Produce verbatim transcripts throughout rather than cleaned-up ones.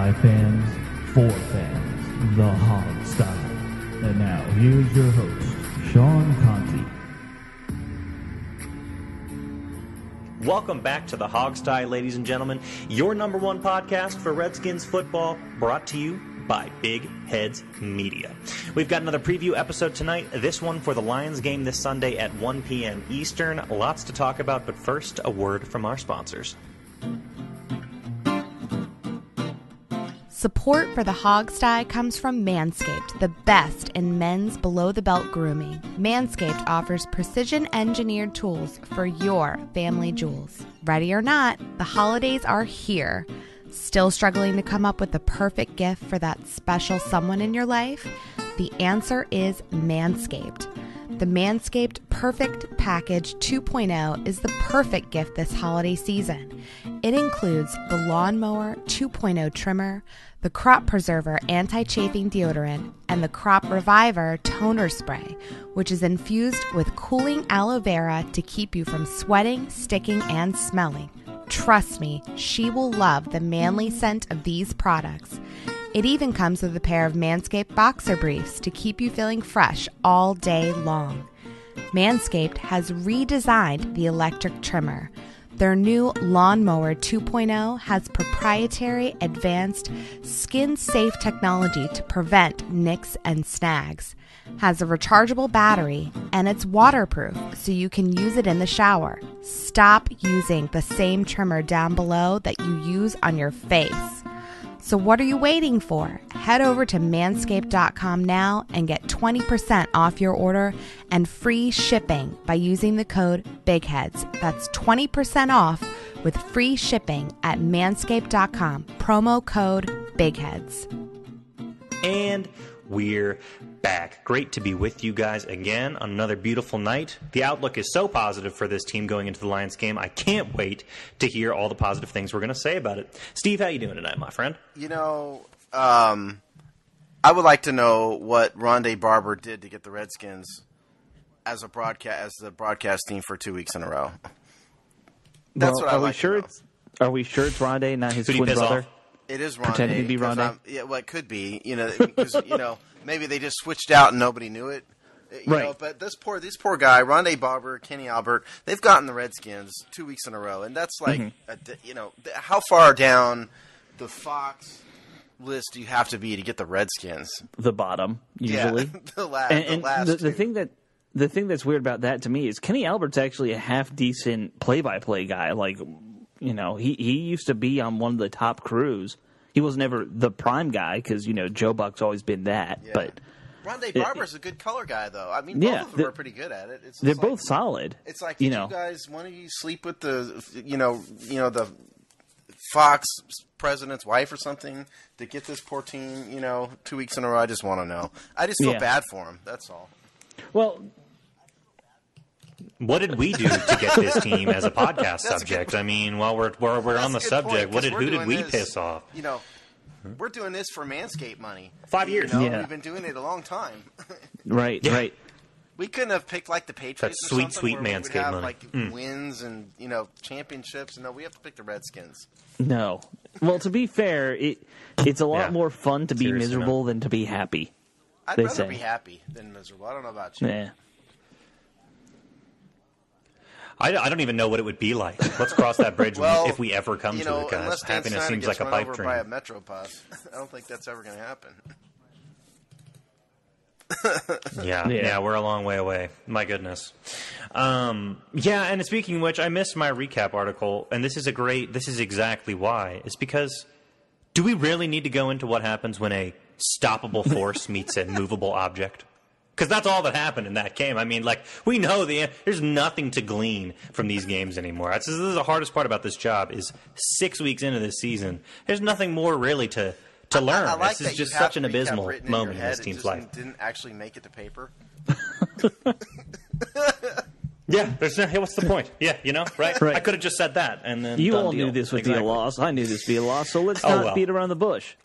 By fans, for fans, the Hog Style. And now, here's your host, Sean Conti. Welcome back to the Hog Style, ladies and gentlemen. Your number one podcast for Redskins football, brought to you by Big Heads Media. We've got another preview episode tonight, this one for the Lions game this Sunday at one p.m. Eastern. Lots to talk about, but first, a word from our sponsors. Support for the Hog Style comes from Manscaped, the best in men's below-the-belt grooming. Manscaped offers precision-engineered tools for your family jewels. Ready or not, the holidays are here. Still struggling to come up with the perfect gift for that special someone in your life? The answer is Manscaped. The Manscaped Perfect Package two point oh is the perfect gift this holiday season. It includes the Lawnmower two point oh trimmer, the Crop Preserver anti-chafing deodorant, and the Crop Reviver toner spray, which is infused with cooling aloe vera to keep you from sweating, sticking, and smelling. Trust me, she will love the manly scent of these products. It even comes with a pair of Manscaped boxer briefs to keep you feeling fresh all day long. Manscaped has redesigned the electric trimmer. Their new Lawnmower two point oh has proprietary advanced skin-safe technology to prevent nicks and snags, has a rechargeable battery, and it's waterproof so you can use it in the shower. Stop using the same trimmer down below that you use on your face. So what are you waiting for? Head over to manscaped dot com now and get twenty percent off your order and free shipping by using the code BIGHEADS. That's twenty percent off with free shipping at manscaped dot com. Promo code BIGHEADS. And we're back. Great to be with you guys again on another beautiful night. The outlook is so positive for this team going into the Lions game. I can't wait to hear all the positive things we're going to say about it. Steve, how you doing tonight, my friend? You know, um, I would like to know what Rondé Barber did to get the Redskins as a broadcast as the broadcast team for two weeks in a row. That's well, what I are like we sure to know. It's, are we sure it's Rondé, not his Who'd he twin piss brother? off? It is Rondé. Pretending to be because Rondé? I'm- Yeah, well, it could be. You know, because you know maybe they just switched out and nobody knew it. You Right. know, but this poor this poor guy, Rondé Barber, Kenny Albert, they've gotten the Redskins two weeks in a row, and that's like, Mm-hmm. a, you know, th- how far down the Fox list do you have to be to get the Redskins? The bottom, usually. Yeah, the last. and the, and last the, the two. thing that the thing that's weird about that to me is Kenny Albert's actually a half decent play-by-play guy. Like, you know, he, he used to be on one of the top crews. He was never the prime guy because, you know, Joe Buck's always been that. Yeah. But Rondé it- Barber's a good color guy, though. I mean, both Yeah, of them they're- are pretty good at it. It's they're just like- both solid. It's like, you did know. you guys, one of you sleep with the, you know, you know, the Fox president's wife or something to get this poor team, you know, two weeks in a row? I just want to know. I just feel Yeah. bad for him. That's all. Well, What did we do to get this team as a podcast That's a good subject? point. I mean, while we're we're, we're That's on the a good subject, point, what 'cause did we're who did doing we this, piss off? You know, we're doing this for Manscaped money. Five years. You know, Yeah. we've been doing it a long time. right, Yeah. right. We couldn't have picked like the Patriots. That's or sweet, something sweet where we would Manscaped have, money. like Mm. wins and you know championships. No, we have to pick the Redskins. No. Well, to be fair, it it's a lot Yeah. more fun to be Seriously, miserable than to be happy. I'd They rather say. be happy than miserable. I don't know about you. Yeah. I, I don't even know what it would be like. Let's cross that bridge when- Well, if we ever come you to know, it, guys. unless Dan Happiness Snyder seems gets like a run pipe over dream. by a Metropus, I don't think that's ever going to happen. Yeah, Yeah. yeah, we're a long way away. My goodness. Um, yeah, and speaking of which, I missed my recap article, and this is a great. This is exactly why. It's because do we really need to go into what happens when a stoppable force meets a movable object? Because that's all that happened in that game. I mean, like, we know the there's nothing to glean from these games anymore. This is the hardest part about this job is six weeks into this season. There's nothing more really to to learn. I, I like this that is you just have such an recap abysmal written in moment your in head. this It team's just life. didn't actually make it to paper. Yeah, there's no. Hey, what's the point? Yeah, you know, right? Right. I could have just said that, and then You done all deal. knew this would Exactly. be a loss. I knew this would be a loss. So let's Oh, not well. beat around the bush.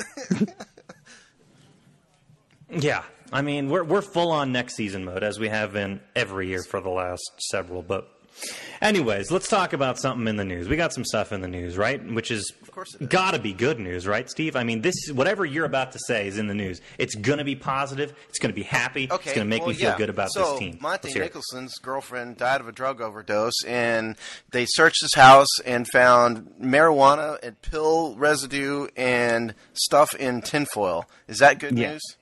Yeah, I mean, we're we're full on next season mode as we have been every year for the last several. But Anyways, let's talk about something in the news. We got some stuff in the news, right? Which is, Of course it is. gotta be good news, right, Steve? I mean, this whatever you're about to say is in the news. It's gonna be positive. It's gonna be happy. Okay, it's gonna make well, me feel yeah. good about so, this team. Monte Let's hear it. Nicholson's girlfriend died of a drug overdose, and they searched his house and found marijuana and pill residue and stuff in tinfoil. Is that good Yeah. news?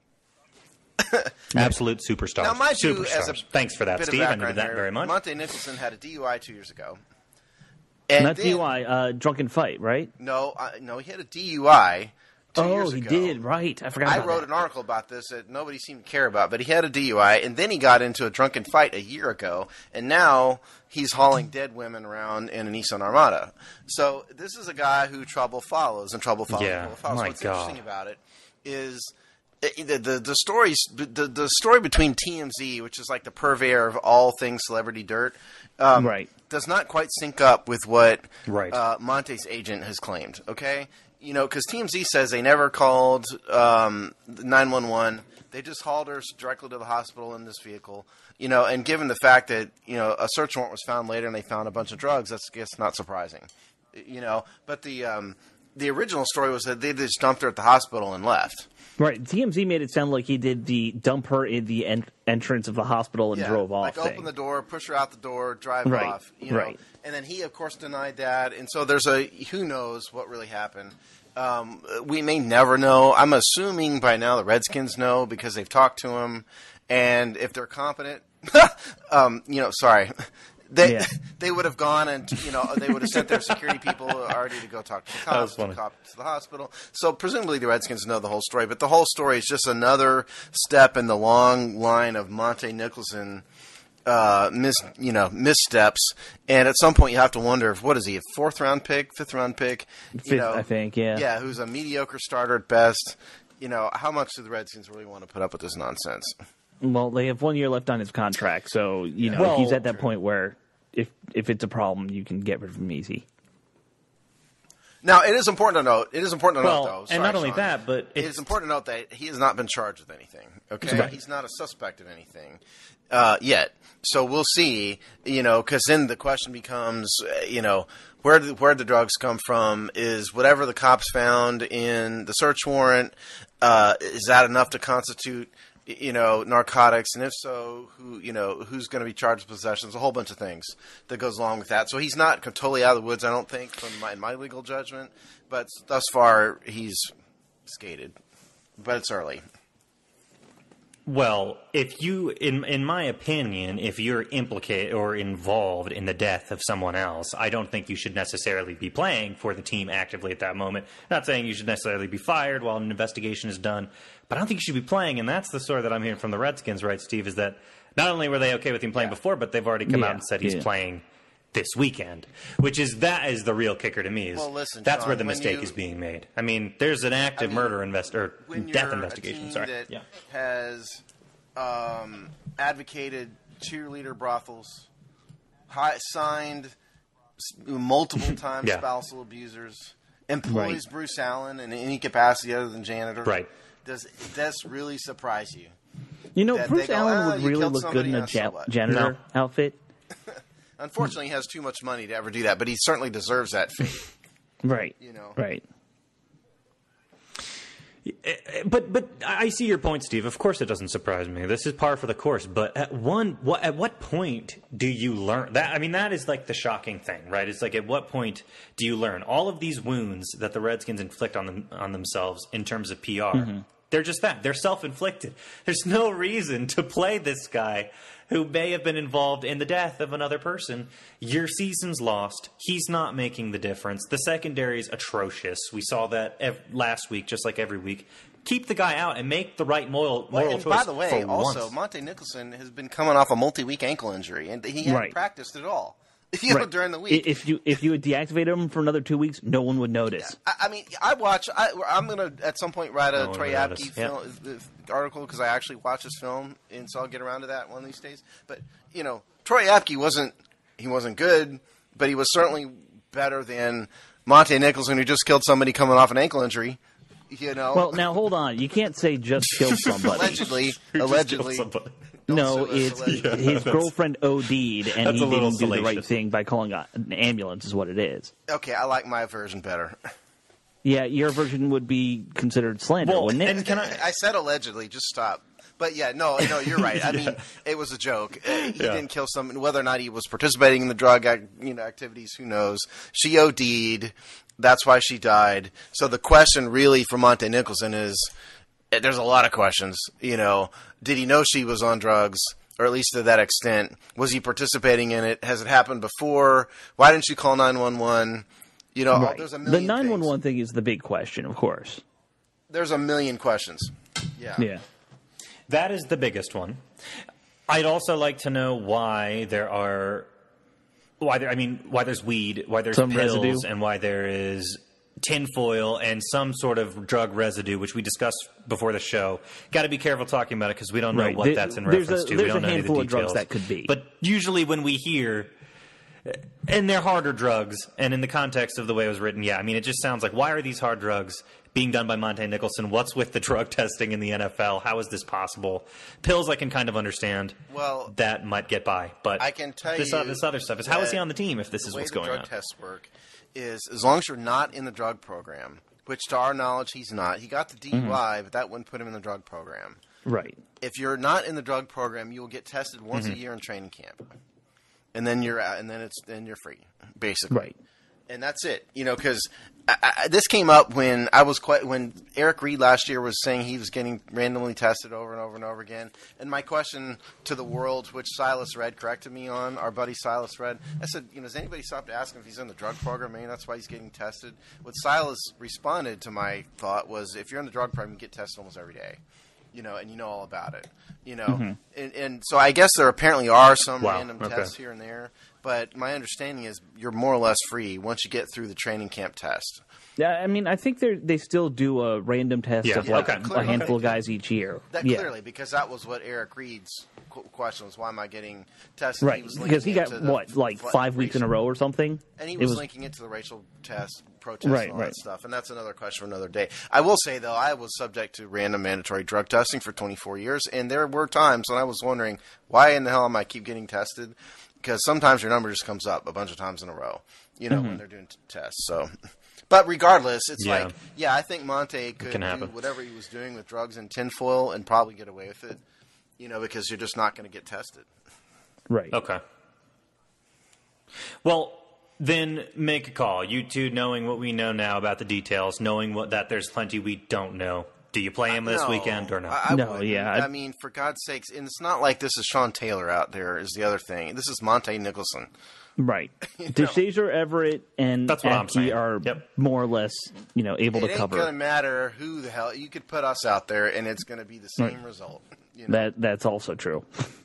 Absolute superstars. Now, mind you, Superstars. as a Thanks for that, bit of Steve. I background needed that here, very much. Monte Nicholson had a D U I two years ago. And Not then- D U I, uh, drunken fight, right? No, uh, no, he had a D U I two Oh, years he ago. did, right. I forgot I about wrote that. an article about this that nobody seemed to care about, but he had a D U I, and then he got into a drunken fight a year ago, and now he's hauling dead women around in a Nissan Armada. So this is a guy who trouble follows, and trouble follows. Yeah, trouble follows. my What's God. interesting about it is uh, the the, the stories the, the story between T M Z, which is like the purveyor of all things celebrity dirt, um, Right. does not quite sync up with what Right. uh, Monte's agent has claimed. Okay, you know, because T M Z says they never called um, nine one one. They just hauled her directly to the hospital in this vehicle. You know, and given the fact that you know a search warrant was found later and they found a bunch of drugs, that's I guess not surprising. You know, but the um, the original story was that they just dumped her at the hospital and left. Right. T M Z made it sound like he did the dump her in the en- entrance of the hospital and Yeah, drove off like thing. open the door, push her out the door, drive Right, off. You know? right. And then he, of course, denied that. And so there's a who knows what really happened. Um, we may never know. I'm assuming by now the Redskins know because they've talked to him, and if they're competent, um, you know, sorry. They Yeah. they would have gone and you know they would have sent their security people already to go talk to the That was cops, funny. to cops to the hospital. So presumably the Redskins know the whole story, but the whole story is just another step in the long line of Monte Nicholson uh, mis you know missteps. And at some point you have to wonder if what is he a fourth round pick, fifth round pick, you Fifth, know, I think, yeah. yeah, who's a mediocre starter at best. You know how much do the Redskins really want to put up with this nonsense? Well, they have one year left on his contract, so you know Well, he's at that true. point where if if it's a problem, you can get rid of him easy. Now, it is important to note. It is important to Well, note, though. and sorry, not only Sean, that, but it it's- is important to note that he has not been charged with anything. Okay, Right. he's not a suspect of anything uh, yet. So we'll see. You know, because then the question becomes, uh, you know, where did, where the drugs come from? Is whatever the cops found in the search warrant uh, is that enough to constitute? You know, narcotics, and if so, who you know who's going to be charged with possessions? A whole bunch of things that goes along with that. So he's not totally out of the woods, I don't think, from my, my legal judgment. But thus far, he's skated. But it's early. Well, if you, in in my opinion, if you're implicated or involved in the death of someone else, I don't think you should necessarily be playing for the team actively at that moment. Not saying you should necessarily be fired while an investigation is done, but I don't think you should be playing. And that's the story that I'm hearing from the Redskins, right, Steve? Is that not only were they okay with him playing Yeah. before, but they've already come Yeah, out and said he's yeah. playing this weekend, which is that is the real kicker to me. Is Well, listen, that's Sean, where the when mistake you- is being made. I mean, there's an active I mean, murder invest or When death you're investigation. a team Sorry, that yeah. has um, advocated cheerleader brothels, high, signed s- multiple times Yeah. spousal abusers, employs Bruce Allen in any capacity other than janitor. Right. Does this really surprise you? You know, That Bruce they go, Allen "Ah, would you really killed look good somebody, in a yeah, so ja- what?" janitor outfit. Unfortunately, he has too much money to ever do that, but he certainly deserves that fate. Right. You know. Right. But but I see your point, Steve. Of course, it doesn't surprise me. This is par for the course. But at one, what at what point do you learn that? I mean, that is like the shocking thing, right? It's like at what point do you learn all of these wounds that the Redskins inflict on them on themselves in terms of P R? Mm-hmm. They're just that. They're self-inflicted. There's no reason to play this guy who may have been involved in the death of another person. Your season's lost. He's not making the difference. The secondary is atrocious. We saw that ev- last week, just like every week. Keep the guy out and make the right moral, Well, moral and choice by the way, for also once. Monte Nicholson has been coming off a multi-week ankle injury, and he hadn't Right. practiced at all. You know, Right. during the I- week. If you if you would deactivate him for another two weeks, no one would notice. I, I mean, I watch. I, I'm gonna at some point write a No one Troy would Apke notice. film, uh, article because I actually watch his film, and so I'll get around to that one of these days. But you know, Troy Apke wasn't he wasn't good, but he was certainly better than Monte Nicholson, who just killed somebody coming off an ankle injury. You know, Well, now hold on. You can't say just kill somebody. allegedly, Who just killed allegedly. somebody. Don't No, sue us, it's allegedly. his girlfriend OD'd, and That's he a little didn't do the right salacious. thing by calling a- an ambulance, is what it is. Okay, I like my version better. Yeah, your version would be considered slander, Well, wouldn't it? and can I? I said allegedly. Just stop. But yeah, no, no, you're right. I mean, it was a joke. Uh, he Yeah. didn't kill someone. Whether or not he was participating in the drug, ac- you know, activities, who knows? She OD'd. That's why she died. So the question really for Monte Nicholson is, eh, there's a lot of questions. You know, did he know she was on drugs, or at least to that extent? Was he participating in it? Has it happened before? Why didn't you call nine one one? You know, Right. there's a The million nine one one things. thing is the big question, of course. There's a million questions. Yeah. Yeah. That is the biggest one. I'd also like to know why there are, why there, I mean, why there's weed, why there's Some pills, residue. and why there is tinfoil and some sort of drug residue, which we discussed before the show. Got to be careful talking about it because we don't know Right. what There- that's in there's reference a- to. there's We a don't know any of the handful of drugs details. that could be. But usually when we hear, and they're harder drugs, and in the context of the way it was written, yeah, I mean, it just sounds like, why are these hard drugs being done by Monte Nicholson? What's with the drug testing in the N F L? How is this possible? Pills I can kind of understand. Well, That might get by, but I can tell this, you o- this other stuff is, how is he that on the team if this the is way what's the going drug on? tests work is as long as you're not in the drug program, which to our knowledge he's not. He got the D U I, but that wouldn't put him in the drug program. Right. If you're not in the drug program, you will get tested once Mm-hmm. a year in training camp, and then you're out, and then it's then you're free, basically. Right. And that's it, you know, because this came up when I was quite when Eric Reed last year was saying he was getting randomly tested over and over and over again. And my question to the world, which Silas Red corrected me on, our buddy Silas Red, I said, you know, has anybody stopped to ask him if he's in the drug program? Maybe that's why he's getting tested. What Silas responded to my thought was, if you're in the drug program, you get tested almost every day. You know, and you know all about it. You know, Mm-hmm. and, and so I guess there apparently are some Wow, random okay. tests here and there, but my understanding is you're more or less free once you get through the training camp test. Yeah, I mean, I think they they still do a random test Yeah, of yeah, like okay, a clearly. handful of guys each year. That yeah. clearly, because that was what Eric Reed's qu- question was: why am I getting tested? Right, was because he linking got it to the what, like fl- five weeks in a racial- row or something. and he It was, linking it to the racial test protest Right, and all right. that stuff. And that's another question for another day. I will say though, I was subject to random mandatory drug testing for twenty-four years, and there were times when I was wondering why in the hell am I keep getting tested? Because sometimes your number just comes up a bunch of times in a row, you know, Mm-hmm. when they're doing t- tests. So, but regardless, it's Yeah. like, yeah, I think Monte could can do happen. whatever he was doing with drugs and tinfoil and probably get away with it, you know, because you're just not going to get tested. Right. Okay. Well, then make a call. You two, knowing what we know now about the details, knowing what that there's plenty we don't know. Do you play him this No, weekend or not? I, I No, wouldn't. yeah, I, I- mean, for God's sakes, and it's not like this is Sean Taylor out there. Is the other thing? This is Monte Nicholson. Right. DeShazer, Everett, and That's what I'm Apke saying. are Yep. more or less, you know, able It to ain't cover. gonna matter who the hell you could put us out there, and it's gonna be the same Right. result. You know? That that's also true.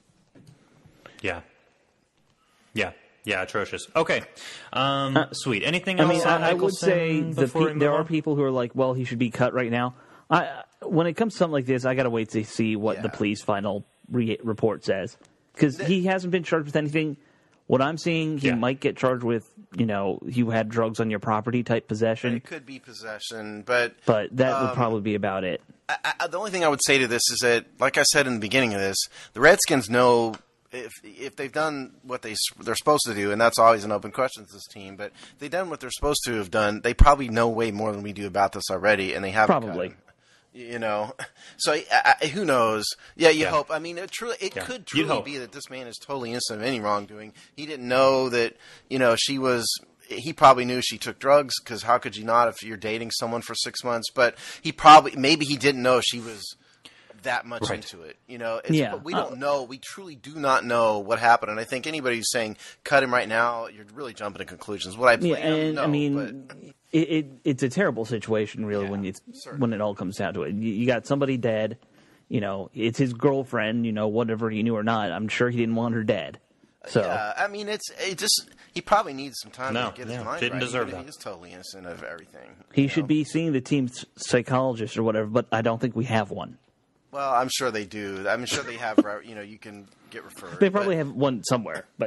Yeah. Yeah. Yeah, atrocious. Okay. Um, sweet. Anything I else mean, on I, I would Nicholson say the before pe- we there move are on? people who are like, well, he should be cut right now. I when it comes to something like this, I got to wait to see what the Yeah. police final re- report says because he hasn't been charged with anything. What I'm seeing, he Yeah. might get charged with, you know, you had drugs on your property type possession, It could be possession, but but that would um, probably be about it. I, I, the only thing I would say to this is that, like I said in the beginning of this, the Redskins know if if they've done what they s- they're supposed to do, and that's always an open question to this team. But if they've done what they're supposed to have done, they probably know way more than we do about this already, and they haven't. cut Probably. him. You know, so I, I, who knows? Yeah, you Yeah. hope. I mean, it truly, it Yeah. could You'd truly hope. be that this man is totally innocent of any wrongdoing. He didn't know that, you know, she was. He probably knew she took drugs because how could you not if you're dating someone for six months? But he probably, maybe he didn't know she was that much Right. into it. You know, it's, Yeah. but we don't know. We truly do not know what happened. And I think anybody who's saying cut him right now, you're really jumping to conclusions. Would I blame Yeah, him? and No, I mean, but it, it it's a terrible situation, really, Yeah, when it's certainly. when it all comes down to it. You, you got somebody dead. You know, it's his girlfriend. You know, whatever he knew or not, I'm sure he didn't want her dead. So yeah, I mean, it's it just he probably needs some time No, to get yeah, his mind didn't right. deserve even if that. He is totally innocent of everything. he you should know? be seeing the team's psychologist or whatever. But I don't think we have one. Well, I'm sure they do. I'm sure they have. You know, you can get referred. They probably but, have one somewhere. But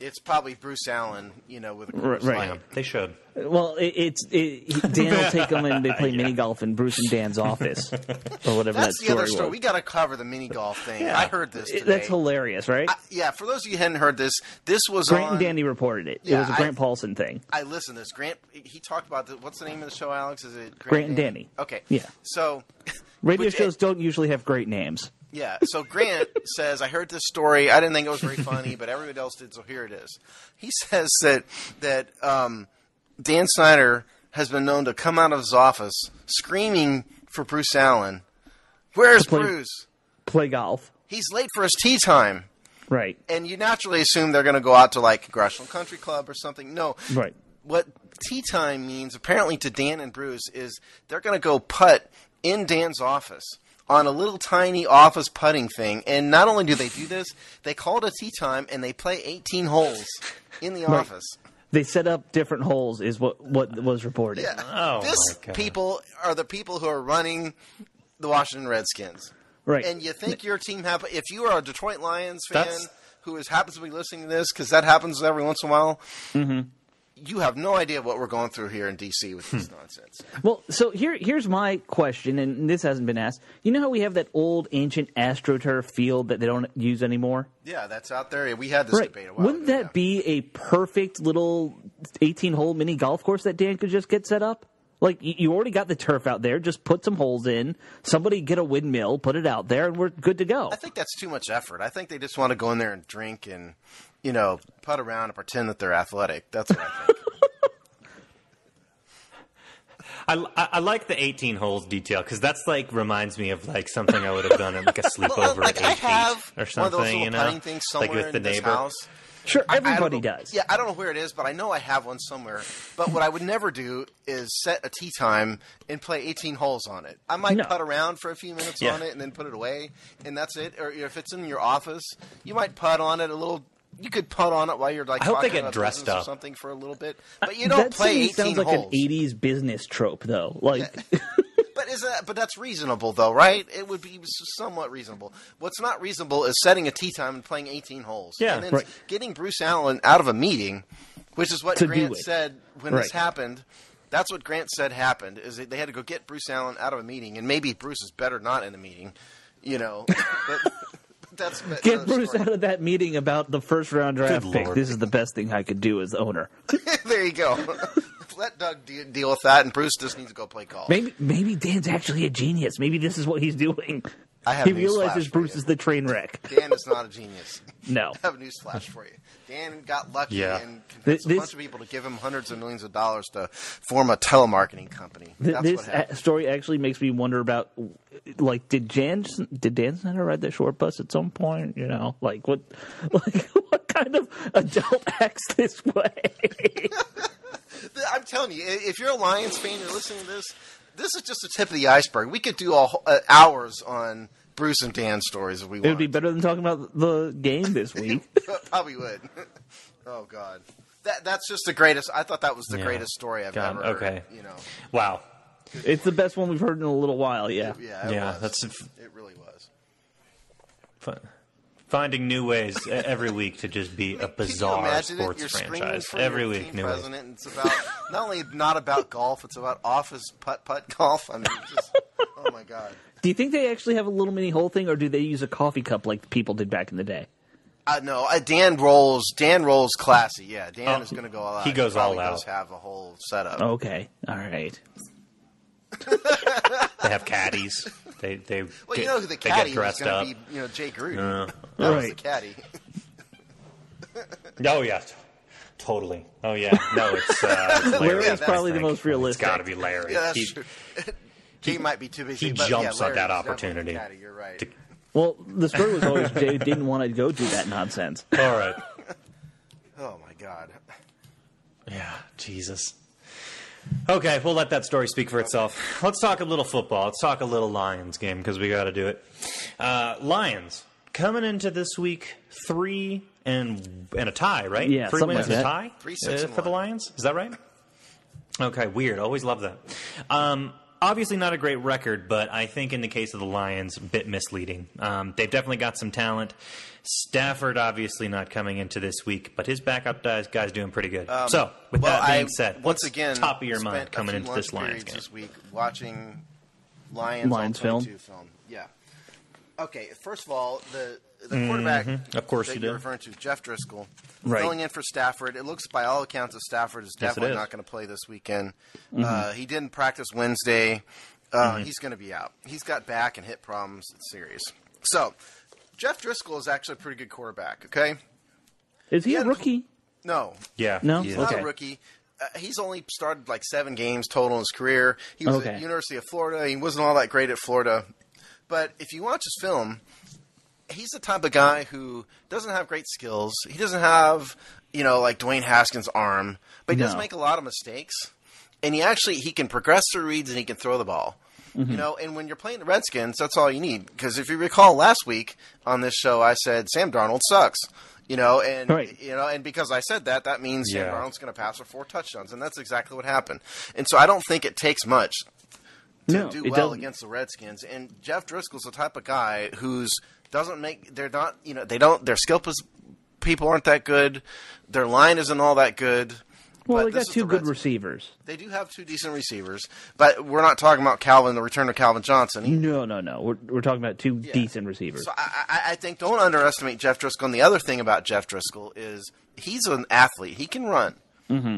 It's probably Bruce Allen, you know, with a Right, right. Yeah, they should. Well, it, it's it, he- Dan will take them and they play mini golf in Bruce and Dan's office or whatever That's that the other story story. was. We got to cover the mini golf thing. I heard this today. It- That's hilarious, right? I, yeah, for those of you who hadn't heard this, this was Grant on. and Danny reported it. Yeah, it was a I- Grant Paulson thing. I listened to this. Grant, he talked about the, what's the name of the show, Alex? Is it Grant, Grant and Danny. Okay. Yeah. So, Radio which- shows don't usually have great names. yeah. So Grant says, I heard this story. I didn't think it was very funny, but everybody else did, so here it is. He says that that um, Dan Snyder has been known to come out of his office screaming for Bruce Allen. Where's play- Bruce? Play golf. He's late for his tee time. Right. And you naturally assume they're going to go out to like Congressional Country Club or something. No. Right. What tea time means, apparently, to Dan and Bruce is they're going to go putt in Dan's office on a little tiny office putting thing. And not only do they do this, they call it a tea time and they play eighteen holes in the office. They set up different holes, is what, what was reported. Yeah. Oh, this my God. people are the people who are running the Washington Redskins. Right. And you think your team happen if you are a Detroit Lions fan That's- who is happens to be listening to this, because that happens every once in a while, mm-hmm. you have no idea what we're going through here in D C with this nonsense. Well, so here, here's my question, and this hasn't been asked. You know how we have that old ancient AstroTurf field that they don't use anymore? Yeah, that's out there. We had this Right. debate a while Wouldn't ago, that yeah. be a perfect little eighteen-hole mini golf course that Dan could just get set up? Like, y- you already got the turf out there. Just put some holes in. Somebody get a windmill, put it out there, and we're good to go. I think that's too much effort. I think they just want to go in there and drink and, you know, putt around and pretend that they're athletic. That's what I think. I, I, I like the eighteen holes detail because that's like reminds me of like something I would have done at like a sleepover Well, like at I eight have feet or one of something, those little you know, putting things somewhere like with in the this neighbor. house. Sure, I- I don't everybody know- does. Yeah, I don't know where it is, but I know I have one somewhere. But what I would never do is set a tee time and play eighteen holes on it. I might No. putt around for a few minutes Yeah. on it and then put it away, and that's it. Or if it's in your office, you might putt on it a little. You could putt on it while you're like I hope they talking get about dressed business or up. something for a little bit. But you don't that play to me eighteen sounds like holes. an eighties business trope, though. Like, But is that? But that's reasonable, though, right? It would be somewhat reasonable. What's not reasonable is setting a tee time and playing eighteen holes, Yeah, and then right. getting Bruce Allen out of a meeting, which is what To do Grant it. said when this Right. happened. That's what Grant said happened. Is that they had to go get Bruce Allen out of a meeting, and maybe Bruce is better not in a meeting, you know. But, but that's that's get another Bruce story. out of that meeting about the first round draft Good pick. Lord. This is the best thing I could do as owner. There you go. Let Doug de- deal with that, and Bruce just needs to go play golf. Maybe maybe Dan's actually a genius. Maybe this is what he's doing. I have he news realizes flash for Bruce you. is the train wreck. Dan is not a genius. No. I have a news flash for you. Dan got lucky Yeah. and convinced This- a bunch of people to give him hundreds of millions of dollars to form a telemarketing company. Th- That's this what happened. a- story actually makes me wonder about, like, did Jan did Dan Snyder ride the short bus at some point? You know, like what, like what kind of adult acts this way? I'm telling you, if you're a Lions fan, you're listening to this, this is just the tip of the iceberg. We could do a, whole- uh, hours on Bruce and Dan stories if we It would be wanted. better than talking about the game this week. Probably would. Oh, God. That, that's just the greatest. I thought that was the Yeah. greatest story I've God, ever heard. okay. You know. Wow. It's the best one we've heard in a little while. Yeah. Yeah, it Yeah, was. that's It really was. f- finding new ways e- every week to just be a Can you bizarre imagine it? sports You're screaming franchise. for Every your week, team new ways. president. And it's about not only not about golf, it's about office putt putt golf. I mean, just, oh my God. Do you think they actually have a little mini hole thing, or do they use a coffee cup like people did back in the day? Uh, no, uh, Dan rolls. Dan rolls classy. Yeah, Dan Oh, is going to go all out. he goes all probably does out. have a whole setup. Okay. All right. They have caddies. They they well, get, you know who the they caddy get dressed was going up. to be? You know, Jay Gruden. Uh, that was the right. caddy. Oh yeah, t- totally. Oh yeah, no, it's, uh, it's Larry. Larry's that's- probably I the think. most realistic. It's got to be Larry. Yeah, that's He- true. Jay might be too busy. he but jumps yeah, at that Larry's definitely the opportunity. caddy, you're right. to- Well, the story was always Jay didn't want to go do that nonsense. all right. Oh my God. Yeah, Jesus. Okay, we'll let that story speak for itself. Let's talk a little football. Let's talk a little Lions game because we got to do it. Uh, Lions coming into this week three and and a tie, right? Yeah, three something wins like and a that. tie Three, six, uh, and for the one. Lions. Is that right? Okay, weird. Always love that. Um, obviously not a great record, but I think in the case of the Lions, a bit misleading. Um, they've definitely got some talent. Stafford obviously not coming into this week, but his backup guy's, guy's doing pretty good. Um, so, with well, that being I, said, once what's again, top of your spent mind coming a few into this lunch Lions game? This week watching Lions, Lions film. film. Yeah. Okay. First of all, the the quarterback, mm-hmm. of course that you you're do. referring to, Jeff Driscoll, Right. filling in for Stafford. It looks, by all accounts, that Stafford is Yes, it definitely is. not going to play this weekend. Mm-hmm. Uh, he didn't practice Wednesday. Uh, Mm-hmm. He's going to be out. He's got back and hip problems. It's serious. So, Jeff Driscoll is actually a pretty good quarterback. Okay. Is he He a had- rookie? No. Yeah. No? he He's is. not Okay. a rookie. Uh, he's only started like seven games total in his career. He was Okay. at University of Florida. He wasn't all that great at Florida. But if you watch his film, he's the type of guy who doesn't have great skills. He doesn't have, you know, like Dwayne Haskins' arm, but he does No. make a lot of mistakes. And he actually he can progress through reads and he can throw the ball. Mm-hmm. You know, and when you're playing the Redskins, that's all you need. Because if you recall last week on this show, I said Sam Darnold sucks. You know, and Right. you know, and because I said that, that means Sam Yeah. Darnold's going to pass for four touchdowns, and that's exactly what happened. And so I don't think it takes much to No, do it well doesn't. against the Redskins. And Jeff Driscoll's the type of guy who's doesn't make they're not you know they don't their skill pos- people aren't that good, their line isn't all that good. Well, but they this got is two the good Redskins. receivers. They do have two decent receivers, but we're not talking about Calvin, the return of Calvin Johnson. He- No, no, no. We're, we're talking about two Yeah. decent receivers. So I, I, I think don't underestimate Jeff Driscoll. And the other thing about Jeff Driscoll is he's an athlete. He can run, mm-hmm.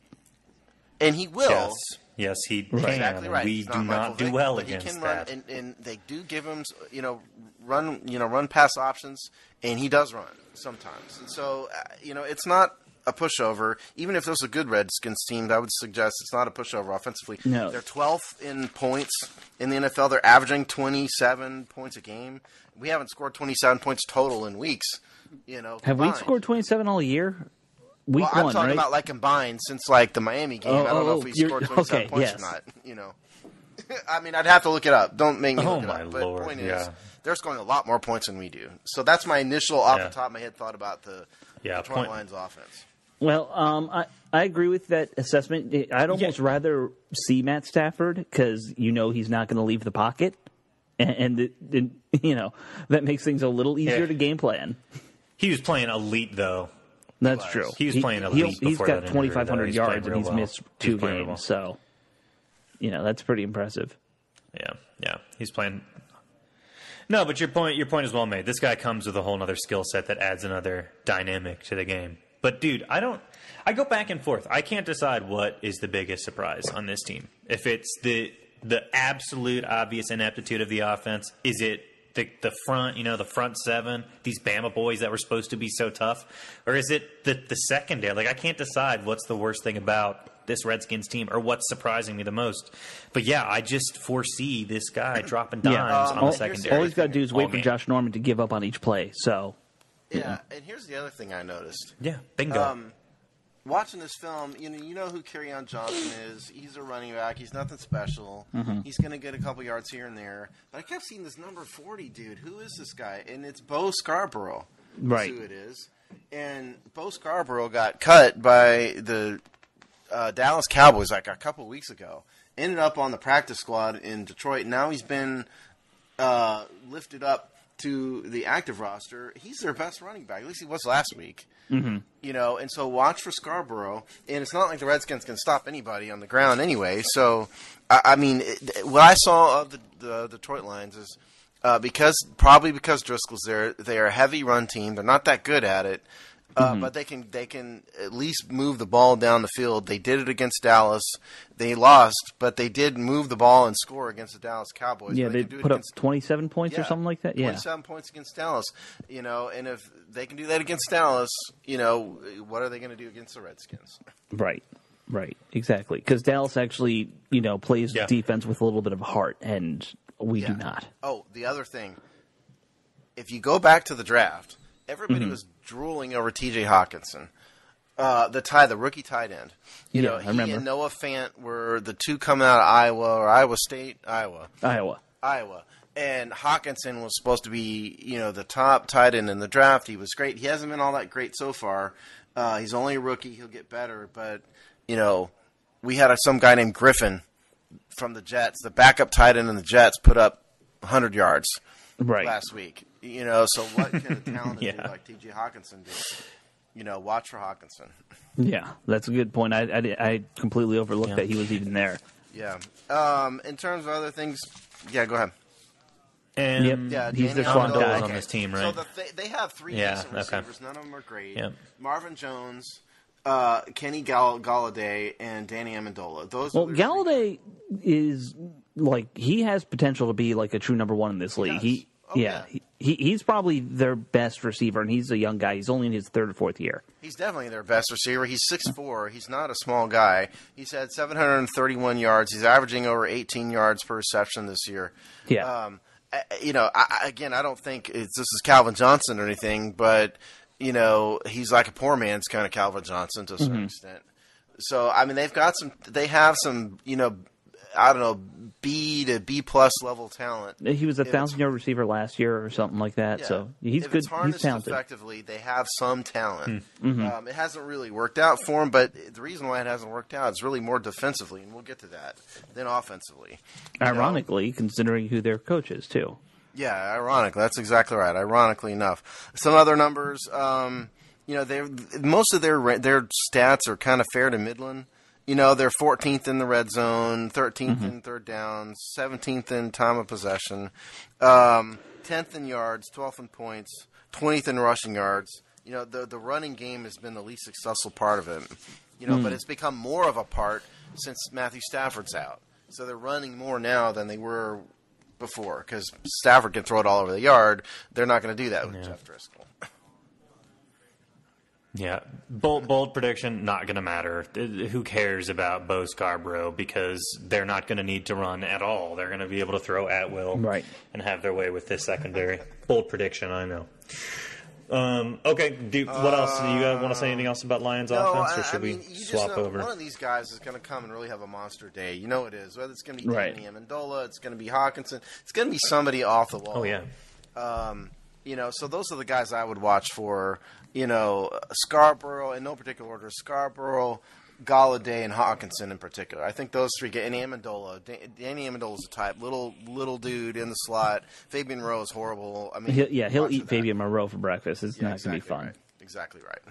and he will. Yes. Yes, he can. Exactly right. We He's do Michael not do Vick, well but against he can that. run, and, and they do give him, you know, run, you know, run pass options, and he does run sometimes. And so, uh, you know, it's not a pushover. Even if there's a good Redskins team, I would suggest it's not a pushover offensively. No. They're twelfth in points in the N F L. They're averaging twenty-seven points a game. We haven't scored twenty-seven points total in weeks. You know, Have we combined. scored twenty-seven all year? Week Well, I'm one, talking right? about like combined since like the Miami game. Oh, I don't know oh, if we you're- scored twenty-seven okay, points yes. or not. You know, I mean, I'd have to look it up. Don't make me Oh, look it my up. But Lord, point is, yeah. they're scoring a lot more points than we do. So that's my initial off Yeah. the top of my head thought about the Yeah, Detroit point- Lions offense. Well, um, I, I agree with that assessment. I'd almost rather see Matt Stafford because you know he's not going to leave the pocket, and, and it, it, you know that makes things a little easier Yeah. to game plan. He was playing elite, though. That's was. true. He was playing elite He's, he's before got that injury, twenty-five though. hundred He's yards playing and real he's well. missed He's two playing real games, well. so you know that's pretty impressive. Yeah, yeah, he's playing. No, but your point, your point is well made. This guy comes with a whole other skill set that adds another dynamic to the game. But dude, I don't. I go back and forth. I can't decide what is the biggest surprise on this team. If it's the the absolute obvious ineptitude of the offense, is it the the front, you know, the front seven, these Bama boys that were supposed to be so tough, or is it the the secondary? Like I can't decide what's the worst thing about this Redskins team or what's surprising me the most. But yeah, I just foresee this guy dropping dimes Yeah, on um, the here's the secondary. All he's got to do is wait Oh, for man. Josh Norman to give up on each play. So Yeah, and here's the other thing I noticed. Yeah, bingo. Um, watching this film, you know, you know who Kerryon Johnson is. He's a running back. He's nothing special. He's going to get a couple yards here and there. But I kept seeing this number forty dude. Who is this guy? And it's Bo Scarborough. That's Right. who it is. And Bo Scarborough got cut by the uh, Dallas Cowboys like a couple weeks ago. Ended up on the practice squad in Detroit. Now he's been uh, lifted up to the active roster. He's their best running back. At least he was last week. Mm-hmm. You know, and so watch for Scarborough. And it's not like the Redskins can stop anybody on the ground anyway. So, I, I mean, it, what I saw of the, the Detroit Lions is uh, because probably because Driscoll's there, they are a heavy run team. They're not that good at it. Uh, Mm-hmm. But they can they can at least move the ball down the field. They did it against Dallas. They lost, but they did move the ball and score against the Dallas Cowboys. yeah, But they can do it put up against- twenty-seven points or yeah, something like that. Yeah, twenty-seven points against Dallas. You know, and if they can do that against Dallas, you know, what are they going to do against the Redskins? right, right, exactly. Because Dallas actually, you know, plays Yeah. defense with a little bit of heart, and we do Yeah. not. Oh, the other thing, if you go back to the draft, everybody Mm-hmm. was drooling over T J Hawkinson. Uh, the tie, the rookie tight end. You Yeah, know, I he remember. and Noah Fant were the two coming out of Iowa or Iowa State, Iowa, Iowa. Iowa. And Hawkinson was supposed to be, you know, the top tight end in the draft. He was great. He hasn't been all that great so far. Uh, he's only a rookie. He'll get better. But, you know, we had a, some guy named Griffin from the Jets, the backup tight end in the Jets, put up one hundred yards right. last week. You know, so what can a talented Yeah. dude like T J Hawkinson do? You know, watch for Hawkinson. Yeah, that's a good point. I, I, I completely overlooked Yeah. that he was even there. Yeah. Um, in terms of other things, yeah, go ahead. And Yep. Yeah, He's the Danny swamp Amendola- guy. on this team, right? So the th- they have three Yeah, decent okay. receivers. None of them are great. Yep. Marvin Jones, uh, Kenny Gall- Galladay, and Danny Amendola. Those. Well, are their three- Galladay is like he has potential to be like a true number one in this league. does. He, Oh, yeah, yeah. He, he's probably their best receiver, and he's a young guy. He's only in his third or fourth year. He's definitely their best receiver. He's six foot four. He's not a small guy. He's had seven hundred thirty-one yards. He's averaging over eighteen yards per reception this year. Yeah. Um, I- you know, I, I- again, I don't think it's, this is Calvin Johnson or anything, but, you know, he's like a poor man's kind of Calvin Johnson to a certain extent. So, I mean, they've got some, they have some, you know, I don't know, B to B plus level talent. He was a If it's- thousand yard receiver last year or something like that. Yeah. So he's if good. It's He's harnessed talented. effectively. They have some talent. Mm-hmm. Um, it hasn't really worked out for him, but the reason why it hasn't worked out is really more defensively, and we'll get to that, than offensively. You know? Ironically, considering who their coach is too. Yeah, ironically, that's exactly right. Ironically enough, some other numbers. Um, you know, they most of their ra- their stats are kind of fair to Midland. You know, they're fourteenth in the red zone, thirteenth Mm-hmm. in third downs, seventeenth in time of possession, um, tenth in yards, twelfth in points, twentieth in rushing yards. You know, the the running game has been the least successful part of it. You know, Mm. but it's become more of a part since Matthew Stafford's out. So they're running more now than they were before because Stafford can throw it all over the yard. They're not going to do that with Yeah. Jeff Driscoll. Yeah, bold, bold prediction, not going to matter. Who cares about Bo Scarborough because they're not going to need to run at all. They're going to be able to throw at will Right. and have their way with this secondary. Bold prediction, I know. Um, okay, do, what else? Do you uh, want to say anything else about Lions No, offense, or I, should I mean, we you just swap know over? One of these guys is going to come and really have a monster day. You know it is. Whether it's going to be Right. Danny Amendola, it's going to be Hawkinson, it's going to be somebody off the wall. Oh, yeah. Um, you know, so those are the guys I would watch for. You know, Scarborough in no particular order. Scarborough, Galladay, and Hawkinson in particular. I think those three get. And Amendola. Da- Danny Amendola's a type. Little little dude in the slot. Fabian Rowe is horrible. I mean, He'll, yeah, he'll watch eat for that. Fabian Moreau for breakfast. It's Yeah, not going exactly to be fun. Right. Exactly right.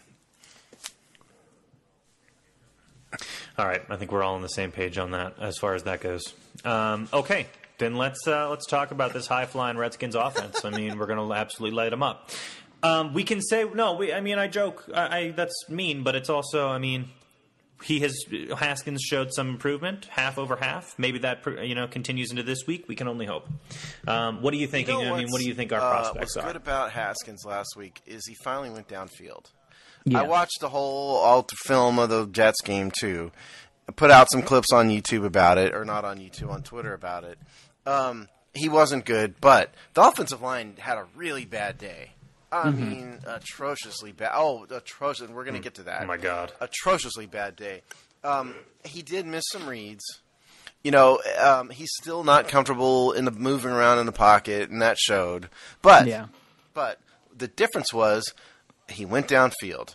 All right, I think we're all on the same page on that as far as that goes. Um, okay, then let's uh, let's talk about this high flying Redskins offense. I mean, we're going to absolutely light them up. Um, we can say no. We, I mean, I joke. I, I that's mean, but it's also. I mean, he has Haskins showed some improvement, half over half. Maybe that you know continues into this week. We can only hope. Um, what are you thinking? You know I mean, what do you think our uh, prospects what's are? good about Haskins last week is he finally went downfield. Yeah. I watched the whole alt film of the Jets game too. I put out some clips on YouTube about it, or not on YouTube, on Twitter about it. Um, he wasn't good, but the offensive line had a really bad day. I Mm-hmm. mean, atrociously bad. Oh, atrocious. We're going to get to that. Oh, my God. Atrociously bad day. Um, he did miss some reads. You know, um, he's still not comfortable in the moving around in the pocket, and that showed. But, Yeah. but the difference was he went downfield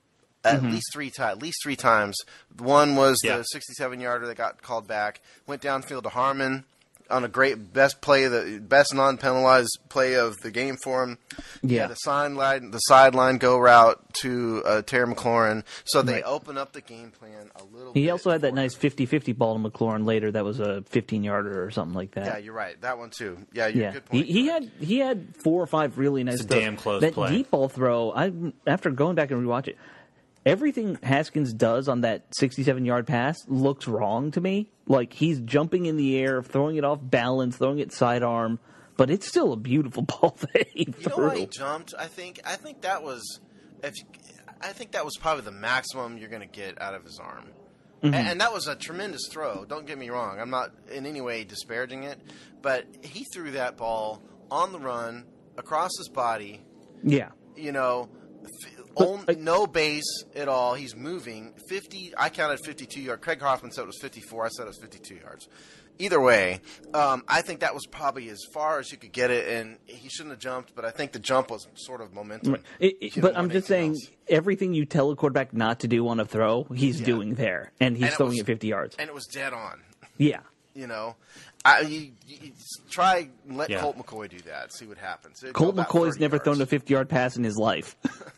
at Mm-hmm. least three times. At least three times. One was Yeah. the sixty-seven yarder that got called back. Went downfield to Harmon on a great best play, the best non-penalized play of the game for him. He Yeah. had the sideline, the sideline go route to uh, Terry McLaurin, so they Right. open up the game plan a little. He bit also had that for nice him. fifty-fifty ball to McLaurin later that was a fifteen-yarder or something like that. Yeah, you're right. That one too. Yeah, you're Yeah, good he, point. he had he had four or five really nice. It's a throws. damn close that play. deep ball throw. I after going back and rewatch it, everything Haskins does on that sixty-seven yard pass looks wrong to me. Like he's jumping in the air, throwing it off balance, throwing it sidearm, but it's still a beautiful ball that he You know threw. why he jumped? I think I think that was if you, I think that was probably the maximum you're going to get out of his arm. Mm-hmm. And, and that was a tremendous throw. Don't get me wrong. I'm not in any way disparaging it, but he threw that ball on the run across his body. Yeah, You know, f- But, on, like- no base at all. He's moving fifty. I counted fifty-two yards. Craig Hoffman said it was fifty-four. I said it was fifty-two yards. Either way, um, I think that was probably as far as you could get it, and he shouldn't have jumped. But I think the jump was sort of momentum. It- it- you know, but I'm more than just saying anything else. everything you tell a quarterback not to do on a throw, he's Yeah. doing there, and he's And it throwing was- it fifty yards. And it was dead on. Yeah, You know, I, you, you try and let Yeah. Colt McCoy do that. See what happens. It'd Colt go about McCoy's thirty never yards. thrown a fifty-yard pass in his life.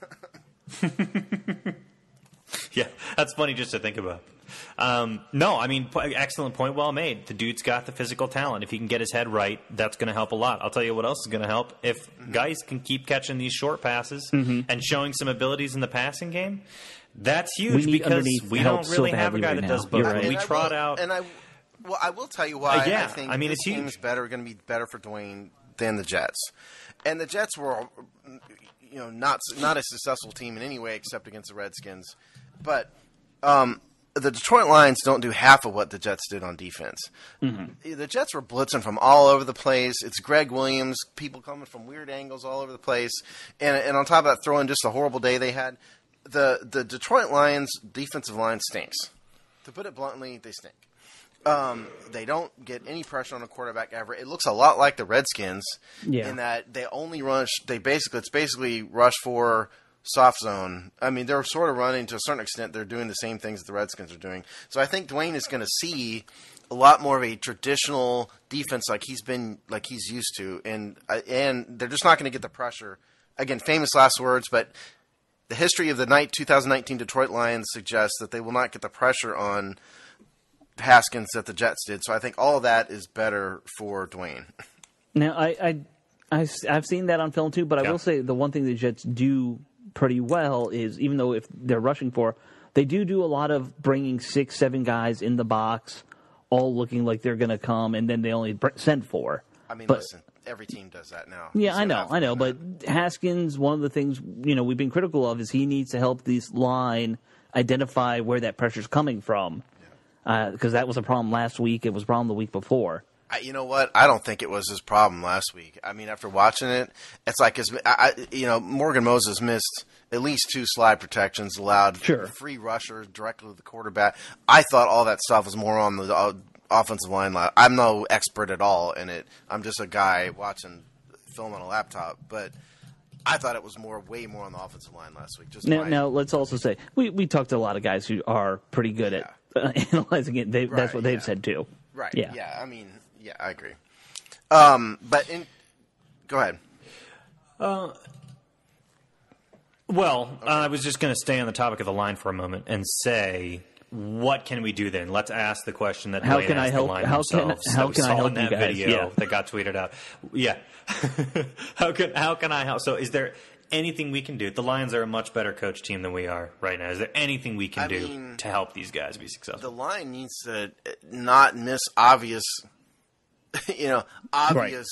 Yeah, that's funny just to think about. Um, no, I mean, po- excellent point, well made. The dude's got the physical talent. If he can get his head right, that's going to help a lot. I'll tell you what else is going to help. If guys can keep catching these short passes and showing some abilities in the passing game, that's huge We need because underneath we help don't really so have a badly guy right that now. does You're both. right. We And I trot will- out. and I, well, I will tell you why. Uh, yeah, I think I mean, this it's team huge. is better, going to be better for Dwayne than the Jets, and the Jets were, you know, not not a successful team in any way except against the Redskins, but um, the Detroit Lions don't do half of what the Jets did on defense. Mm-hmm. The Jets were blitzing from all over the place. It's Greg Williams, people coming from weird angles all over the place, and and on top of that, throwing just a horrible day they had. The the Detroit Lions defensive line stinks. To put it bluntly, they stink. Um, they don't get any pressure on a quarterback ever. It looks a lot like the Redskins Yeah. in that they only rush. They basically it's basically rush for soft zone. I mean, they're sort of running to a certain extent. They're doing the same things that the Redskins are doing. So I think Dwayne is going to see a lot more of a traditional defense like he's been like he's used to, and uh, and they're just not going to get the pressure. Again, famous last words, but the history of the night twenty nineteen Detroit Lions suggests that they will not get the pressure on Haskins that the Jets did. So I think all of that is better for Dwayne. Now, I, I, I, I've seen that on film too, but I Yeah. will say the one thing the Jets do pretty well is, even though if they're rushing for, they do do a lot of bringing six, seven guys in the box, all looking like they're going to come, and then they only br- send four. I mean, But- listen, every team does that now. Yeah, So I know, that's- I know. But Haskins, one of the things you know we've been critical of is he needs to help this line identify where that pressure's coming from, because that was a problem last week. It was a problem the week before. I, you know what? I don't think it was his problem last week. I mean, after watching it, it's like his, I, I- you know, Morgan Moses missed at least two slide protections, allowed Sure. free rusher directly to the quarterback. I thought all that stuff was more on the uh, offensive line. I'm no expert at all in it. I'm just a guy watching film on a laptop, but I thought it was more, way more on the offensive line last week. Just Now, my- now let's also say we, we talked to a lot of guys who are pretty good at uh, analyzing it. They, that's Right, what they've yeah. said too. right? Yeah. Yeah. I mean, yeah, I agree. Um, but in, go ahead. Well, uh, I was just going to stay on the topic of the line for a moment and say, what can we do then? Let's ask the question that How Dwayne can I asked help- the line how can- themselves how that we can I saw help in that you guys? video Yeah. that got tweeted out. Yeah. how can how can I help? So is there anything we can do? The Lions are a much better coach team than we are right now. Is there anything we can I do mean, to help these guys be successful? The line needs to not miss obvious, you know, obvious,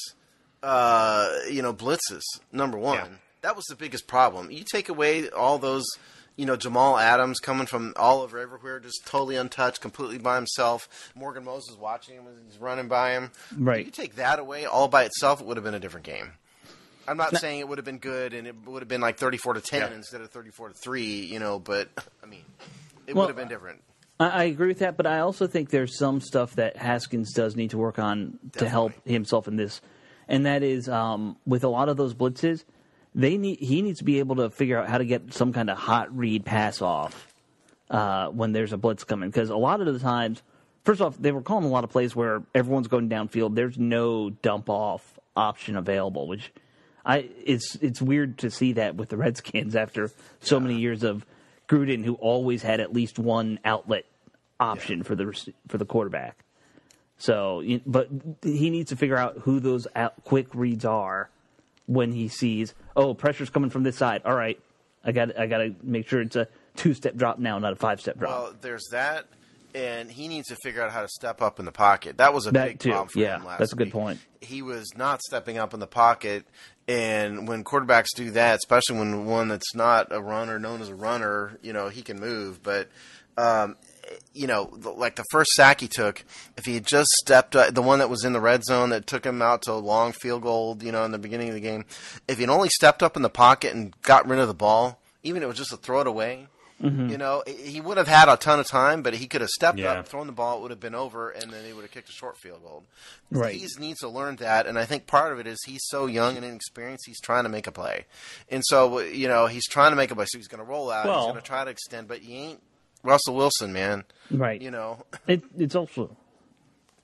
uh, you know, blitzes. Number one, Yeah. that was the biggest problem. You take away all those, you know, Jamal Adams coming from all over everywhere, just totally untouched, completely by himself. Morgan Moses watching him as he's running by him. Right. You take that away all by itself, it would have been a different game. I'm not saying it would have been good and it would have been like thirty-four to ten Yeah. instead of thirty-four to three, you know, but I mean, it Well, would have been different. I, I agree with that, but I also think there's some stuff that Haskins does need to work on to help himself in this, and that is um, with a lot of those blitzes, they need he needs to be able to figure out how to get some kind of hot read pass off uh, when there's a blitz coming, because a lot of the times, first off, they were calling a lot of plays where everyone's going downfield. There's no dump off option available, which I it's it's weird to see that with the Redskins after so many years of Gruden, who always had at least one outlet option for the rec- for the quarterback. So, you- but he needs to figure out who those out, quick reads are when he sees, oh, pressure's coming from this side. All right, I got I got to make sure it's a two step drop now, not a five step drop. Well, there's that, and he needs to figure out how to step up in the pocket. That was a That big too, problem for yeah, him last that's a good week. point. He was not stepping up in the pocket, and when quarterbacks do that, especially when one that's not a runner, known as a runner, you know, he can move. But, um, you know, the- like the first sack he took, if he had just stepped up, the one that was in the red zone that took him out to a long field goal, you know, in the beginning of the game, if he'd only stepped up in the pocket and got rid of the ball, even if it was just to throw it away, Mm-hmm. you know, he would have had a ton of time, but he could have stepped Yeah. up, thrown the ball, it would have been over, and then he would have kicked a short field goal. Right. He needs to learn that, and I think part of it is he's so young and inexperienced, he's trying to make a play. And so, you know, he's trying to make a play, so he's going to roll out, Well- he's going to try to extend, but he ain't Russell Wilson, man. Right. You know, It, it's also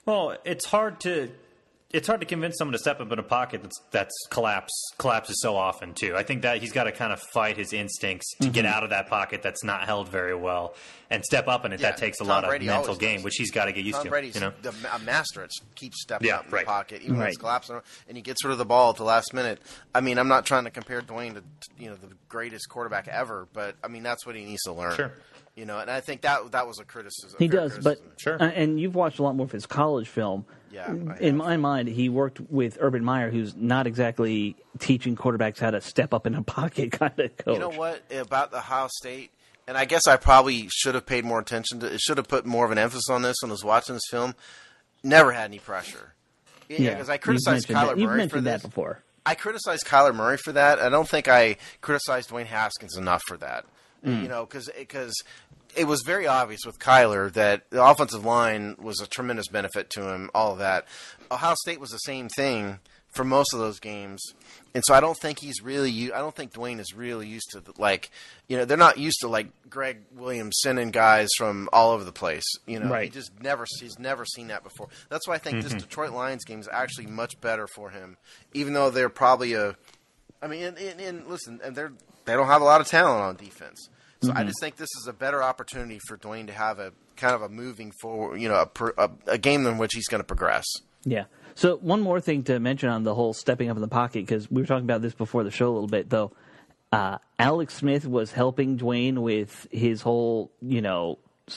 Well, it's hard to it's hard to convince someone to step up in a pocket that's that's collapse collapses so often too. I think that he's got to kind of fight his instincts to mm-hmm. get out of that pocket that's not held very well and step up in it. Yeah, that takes a Tom lot Brady of mental game, does. which he's got to get used Tom to. Brady's you know? the, a master at keeps stepping yeah, up in right. the pocket, even right. when it's collapsing, and he gets rid of the ball at the last minute. I mean, I'm not trying to compare Dwayne to you know the greatest quarterback ever, but I mean that's what he needs to learn. Sure. You know, and I think that that was a criticism. He a does, criticism. but sure. uh, and you've watched a lot more of his college film. Yeah, in my mind, he worked with Urban Meyer, who's not exactly teaching quarterbacks how to step up in a pocket kind of coach. You know what about the Ohio State? And I guess I probably should have paid more attention to it. Should have put more of an emphasis on this when I was watching this film. Never had any pressure. Yeah, because I criticized Kyler that. You've Murray mentioned for this. that before. I criticized Kyler Murray for that. I don't think I criticized Dwayne Haskins enough for that. Mm. You know, because because it was very obvious with Kyler that the offensive line was a tremendous benefit to him. All of that. Ohio State was the same thing for most of those games, and so I don't think he's really. I don't think Dwayne is really used to like, you know, they're not used to like Greg Williams sending guys from all over the place. You know, right. he just never he's never seen that before. That's why I think mm-hmm. this Detroit Lions game is actually much better for him, even though they're probably a. I mean, and, and, and listen, and they're they don't have a lot of talent on defense. So mm-hmm. I just think this is a better opportunity for Dwayne to have a kind of a moving forward, you know, a, per, a, a game in which he's going to progress. Yeah. So one more thing to mention on the whole stepping up in the pocket, because we were talking about this before the show a little bit, though. Uh, Alex Smith was helping Dwayne with his whole, you know,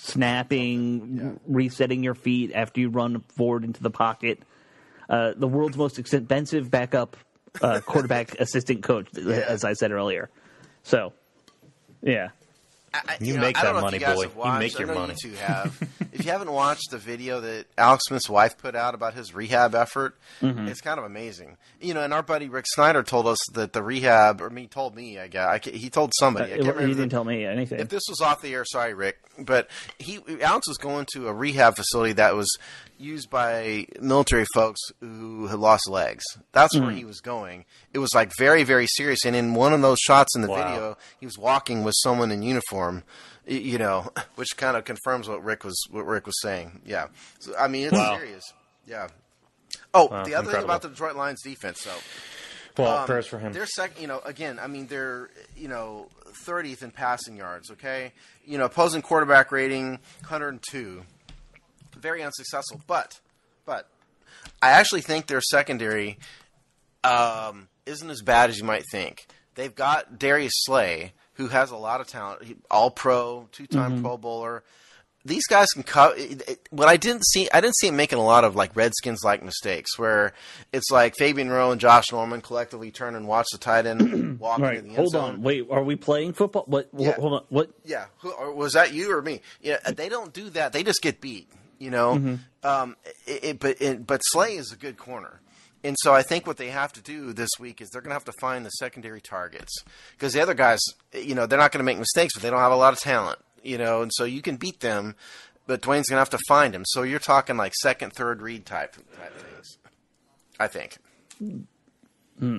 snapping, yeah. resetting your feet after you run forward into the pocket. Uh, the world's most expensive backup uh, quarterback assistant coach, yeah. as I said earlier. So, yeah. I, you, you know, make I that don't know money, if you guys boy. Have watched, you make your I know money. You two have. If you haven't watched the video that Alex Smith's wife put out about his rehab effort, mm-hmm. it's kind of amazing. You know, and our buddy Rick Snyder told us that the rehab, or me told me, I guess, I, he told somebody. I can't uh, remember he didn't the, tell me anything. If this was off the air, sorry, Rick, but he Alex was going to a rehab facility that was used by military folks who had lost legs. That's mm-hmm. where he was going. It was like very, very serious. And in one of those shots in the wow. video, he was walking with someone in uniform. You know, which kind of confirms what Rick was what Rick was saying. Yeah, so I mean, it's wow. serious. Yeah. Oh, wow, the other incredible. thing about the Detroit Lions defense, though. Well, um, prayers for him. They're second. You know, again, I mean, they're you know thirtieth in passing yards. Okay, you know, opposing quarterback rating one hundred two. Very unsuccessful, but but I actually think their secondary um, isn't as bad as you might think. They've got Darius Slay, who has a lot of talent, all pro, two-time mm-hmm. Pro Bowler. These guys can cover. What I didn't see, I didn't see him making a lot of like Redskins-like mistakes, where it's like Fabian Rowe and Josh Norman collectively turn and watch the tight end walk right. into the end Hold zone. on, wait, are we playing football? What? Yeah. Hold on, what? Yeah, Who, or was that you or me? Yeah, they don't do that. They just get beat. You know, mm-hmm. um, it, it, but it, but Slay is a good corner. And so I think what they have to do this week is they're going to have to find the secondary targets, because the other guys, you know, they're not going to make mistakes, but they don't have a lot of talent, you know, and so you can beat them, but Dwayne's going to have to find them. So you're talking like second, third read type, type things, I think. Hmm.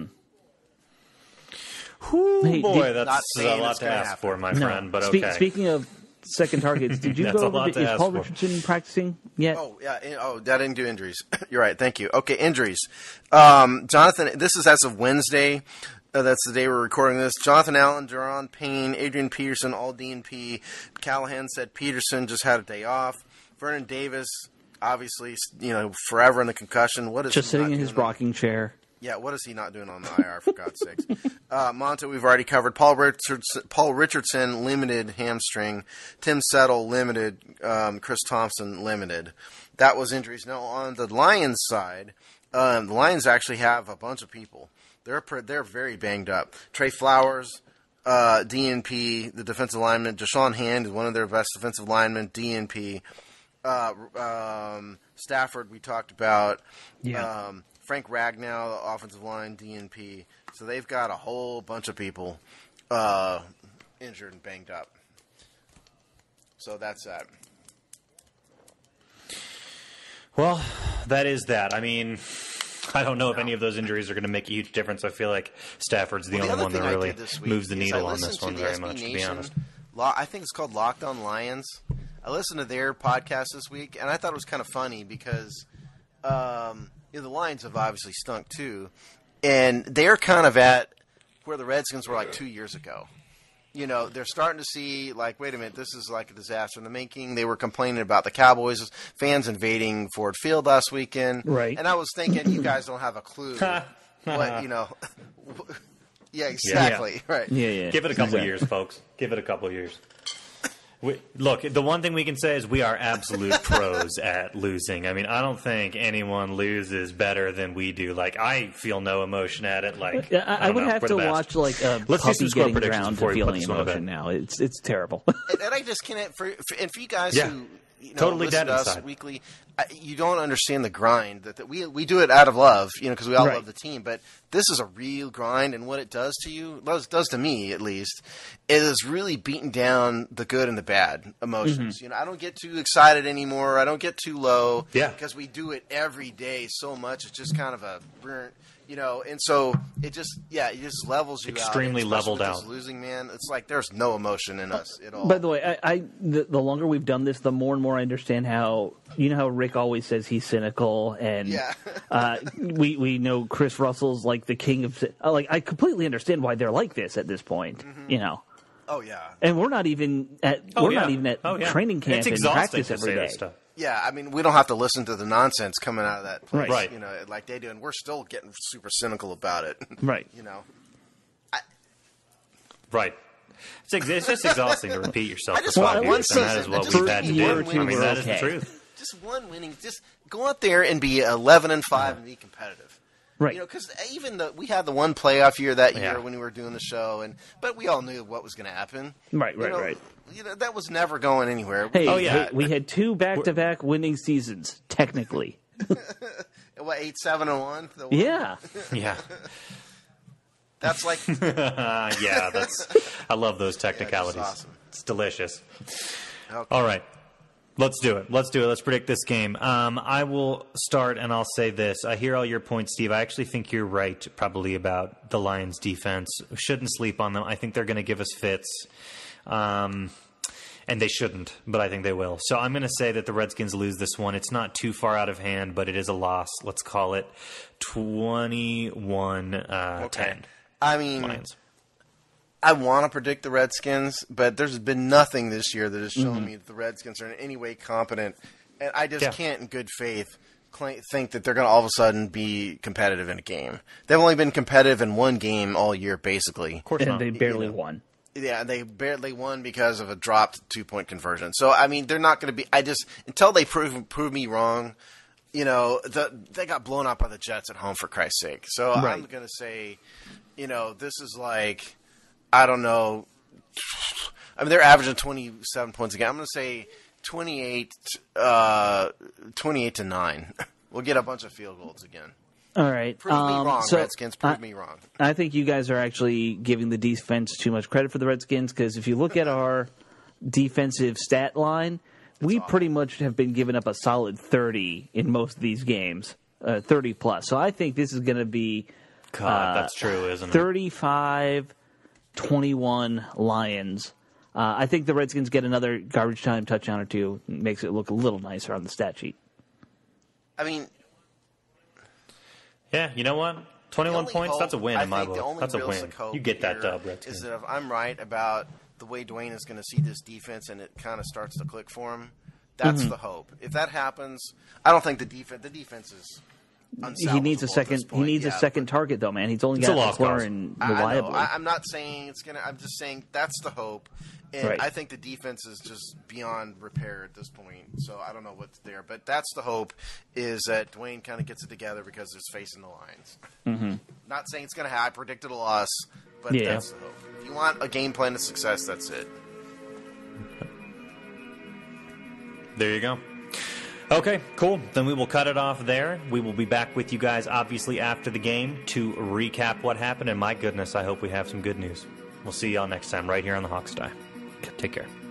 Ooh, Hey, boy, did- that's Not a saying lot it's to gonna ask happen. for, my No. friend, but Spe- okay. Speaking of second targets, did you That's go a over lot to, to is ask Paul for. Richardson practicing yet? Oh, yeah. in- Oh, that didn't do injuries. You're right. Thank you. Okay, injuries. Um, Jonathan, this is as of Wednesday. Uh, that's the day we're recording this. Jonathan Allen, Jerron Payne, Adrian Peterson, all D N P. Callahan said Peterson just had a day off. Vernon Davis, obviously, you know, forever in the concussion. What is Just he sitting not in his doing on- rocking chair. Yeah, what is he not doing on the I R, for God's sakes? Uh, Monta, we've already covered. Paul Richardson, Paul Richardson, limited hamstring. Tim Settle, limited. Um, Chris Thompson, limited. That was injuries. Now, on the Lions side, um, the Lions actually have a bunch of people. They're pre- they're very banged up. Trey Flowers, uh, D N P, the defensive lineman. Deshaun Hand is one of their best defensive linemen, D N P. Uh, um, Stafford, we talked about. Yeah. Um, Frank Ragnow, the offensive line, D N P. So they've got a whole bunch of people uh, injured and banged up. So that's that. Well, that is that. I mean, I don't know if any of those injuries are going to make a huge difference. I feel like Stafford's the Well, the only other one that thing I really did this week moves the is needle I on this listened to one the very S B much, to be Nation, honest. Lo- I think it's called Locked On Lions. I listened to their podcast this week, and I thought it was kind of funny because um, you know, the Lions have obviously stunk too, and they're kind of at where the Redskins were like two years ago. You know, they're starting to see, like, wait a minute, this is like a disaster in the making. They were complaining about the Cowboys fans invading Ford Field last weekend. Right. And I was thinking, you guys don't have a clue what, you know. Yeah, exactly. Yeah. Right. Yeah, yeah. Give it a couple Exactly. years, folks. Give it a couple years. We, look, the one thing we can say is we are absolute pros at losing. I mean, I don't think anyone loses better than we do. Like, I feel no emotion at it. Like, Yeah, I, I don't would know, have we're to the best. watch like a Let's do puppy some score getting predictions drowned before to we feel put any this one to emotion bed. now. It's it's terrible. and, and I just can't. For, for and for you guys Yeah. who you know, Totally listen dead to us inside. weekly, I, you don't understand the grind that, that we we do it out of love, you know, because we all Right. love the team. But this is a real grind, and what it does to you, does, does to me at least, it is really beating down the good and the bad emotions. Mm-hmm. You know, I don't get too excited anymore. I don't get too low. Yeah. because we do it every day so much. It's just kind of a. You know, and so it just, yeah, it just levels you Extremely out. Especially leveled with this out. Losing, man, it's like there's no emotion in us at all. By the way, I, I the, the longer we've done this, the more and more I understand how you know how Rick always says he's cynical, and Yeah. uh, we we know Chris Russell's like the king of cy- uh, like I completely understand why they're like this at this point, Mm-hmm. you know. Oh yeah, And we're not even at Oh, we're yeah. not even at Oh, yeah. training camp It's and exhausting practice to every say day. this stuff. yeah. I mean, we don't have to listen to the nonsense coming out of that place, Right. Right. You know, like they do, and we're still getting super cynical about it. Right. You know, Right. It's, ex- it's just exhausting to repeat yourself I for just five want years, one and that season. is what Just we've had to one do. year or I two, mean, we're that is the okay. truth. just one winning. Just go out there and be eleven and five and be competitive. Right. You know, because even the we had the one playoff year that year Yeah. when we were doing the show, and but we all knew what was going to happen. Right, You right, know, right. You know, that was never going anywhere. Hey, Oh, yeah. hey, we had two back-to-back winning seasons, technically. What, eight, seven, and one? The one- Yeah. Yeah. That's like Uh, yeah, that's. I love those technicalities. awesome. It's delicious. Okay. All right. Let's do it. Let's do it. Let's predict this game. Um, I will start, and I'll say this. I hear all your points, Steve. I actually think you're right, probably, about the Lions' defense. We shouldn't sleep on them. I think they're going to give us fits. Um, and they shouldn't, but I think they will. So I'm going to say that the Redskins lose this one. It's not too far out of hand, but it is a loss. Let's call it twenty-one uh, ten. I mean, Lions. I want to predict the Redskins, but there's been nothing this year that has shown Mm-hmm. me that the Redskins are in any way competent, and I just Yeah. can't, in good faith, cl- think that they're going to all of a sudden be competitive in a game. They've only been competitive in one game all year, basically. Of course And not. they barely won. Yeah, they barely won because of a dropped two-point conversion. So, I mean, they're not going to be – I just – until they prove prove me wrong, you know, the, they got blown out by the Jets at home, for Christ's sake. So I'm Right. going to say, you know, this is like – I don't know. I mean, they're averaging twenty-seven points a game. I'm going to say twenty-eight, uh, twenty-eight to nine. We'll get a bunch of field goals again. All right. Prove um, me wrong, so Redskins. Prove I, me wrong. I think you guys are actually giving the defense too much credit for the Redskins because if you look at our defensive stat line, we pretty much have been giving up a solid thirty in most of these games, uh, thirty plus. So I think this is going to be God, uh, that's true, isn't it? thirty-five twenty-one Lions. Uh, I think the Redskins get another garbage time touchdown or two. Makes it look a little nicer on the stat sheet. I mean, Yeah, you know what? the twenty-one only points, hope- that's a win I in my think the book. only That's a realistic win. hope You get that here dub, Is Redskins. that if I'm right about the way Dwayne is going to see this defense and it kind of starts to click for him, that's Mm-hmm. the hope. If that happens, I don't think the defense the defense is. He needs a unsalvageable at second. this He point. needs a Yeah, second but- target, though, man. He's only It's a got lost McLaurin cause. and I, I know. reliably. I, I'm not saying it's gonna. I'm just saying that's the hope, and Right. I think the defense is just beyond repair at this point. So I don't know what's there, but that's the hope is that Dwayne kind of gets it together because he's facing the Lions. Mm-hmm. Not saying it's gonna happen. I predicted a loss, but Yeah. that's the hope. If you want a game plan of success, that's it. There you go. Okay, cool. Then we will cut it off there. We will be back with you guys, obviously, after the game to recap what happened. And my goodness, I hope we have some good news. We'll see y'all next time right here on the Hawks Die. Take care.